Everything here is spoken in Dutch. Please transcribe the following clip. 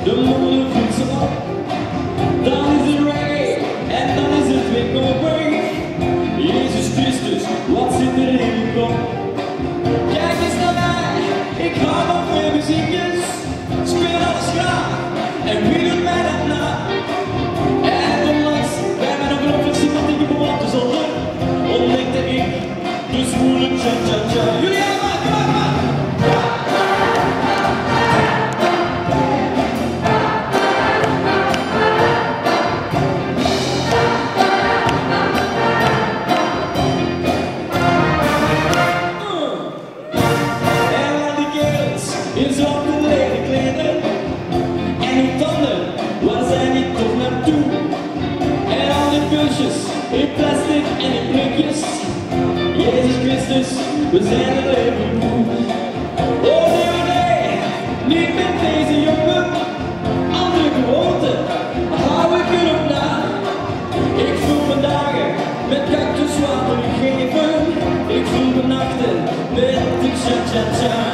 de moeder voelt ze op. Dan is het reggae en dan is het weer cowboy. Jezus Christus, wat zit er in je kop? Kijk eens naar mij, ik hou van veel muziekjes. Speel alles graag en wie doet mij dat na? En onlangs bij mijn ongelooflijk sympathieke bewoonte zonder ontdekte ik de zwoele cha-cha-cha. Jullie allemaal, kom maar! In zo'n leden kleden en hun tanden, waar zijn die toch naartoe? En al die pulsjes in plastic en in blikjes. Jezus Christus, we zijn er even moe. Oh nee, niet met deze jongen. Andere gewoonten hou ik erop na. Ik voel mijn dagen met cactuswater gegeven. Ik voel mijn nachten met de cha-cha-cha.